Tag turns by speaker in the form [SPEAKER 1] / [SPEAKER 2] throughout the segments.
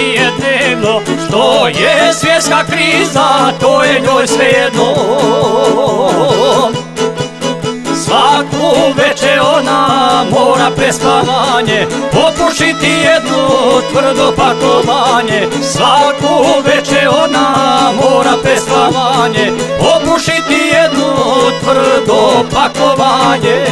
[SPEAKER 1] ti je dnevno, što je svjetska kriza, to je njoj svejedno. Svaku večer ona mora prespavanje, popušiti jednu tvrdo pakovanje. Svaku večer ona mora prespavanje, popušiti jednu tvrdo pakovanje.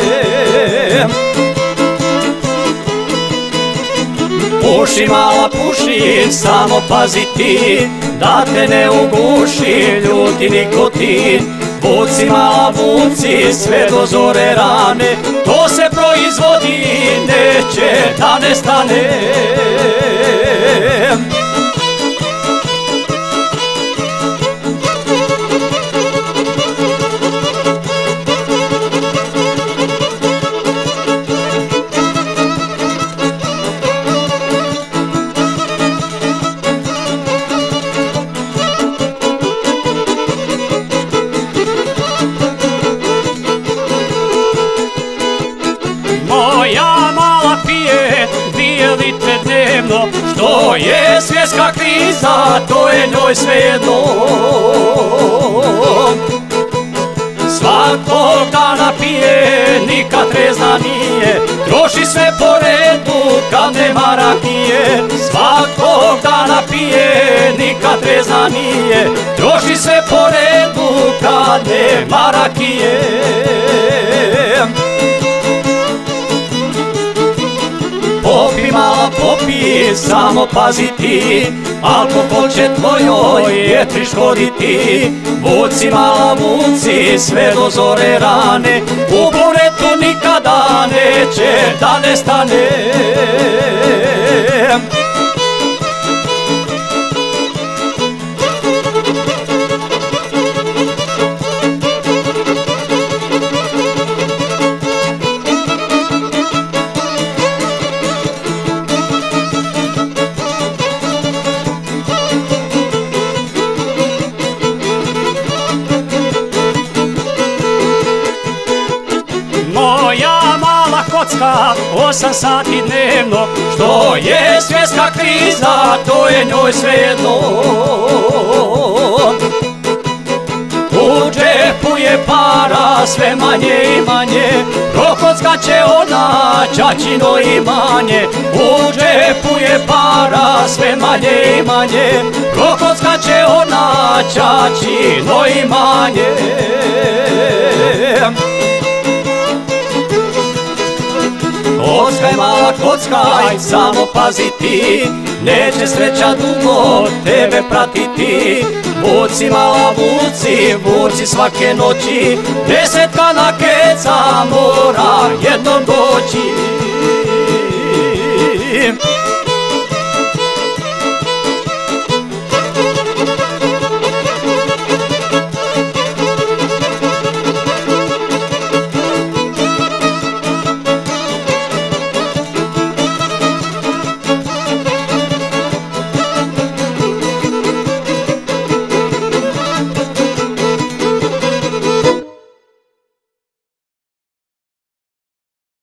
[SPEAKER 1] Puši mala puši, samo pazi ti, da te ne uguši ljuti nikotin. Vuci mala vuci, sve do zore rane, to se proizvodi, neće da nestane. Moja mala pije 2 litre dnevno, što je svjetska kriza, to je njoj svejedno. Svakog dana pije, nikad trezna nije, troši sve po redu kad nema rakije. Svakog dana pije, nikad trezna nije, troši sve po redu kad nema rakije. Popi mala popi, samo pazi ti, alkohol će tvojoj jetri škoditi. Vuci mala vuci, sve do zore rane, u buretu nikada neće da nestane. Moja mala kocka 8 sati dnevno, što je svjetska kriza, to je njoj svejedno. U džepu je para sve manje i manje, prokockat će ona ćaćino imanje. U džepu je para sve manje i manje, prokockat će ona ćaćino imanje. Kockaj mala kockaj, samo pazi ti, neće sreća dugo tebe pratiti. Vuci mala vuci, vuci svake noći, 10 na keca mora jednom doći.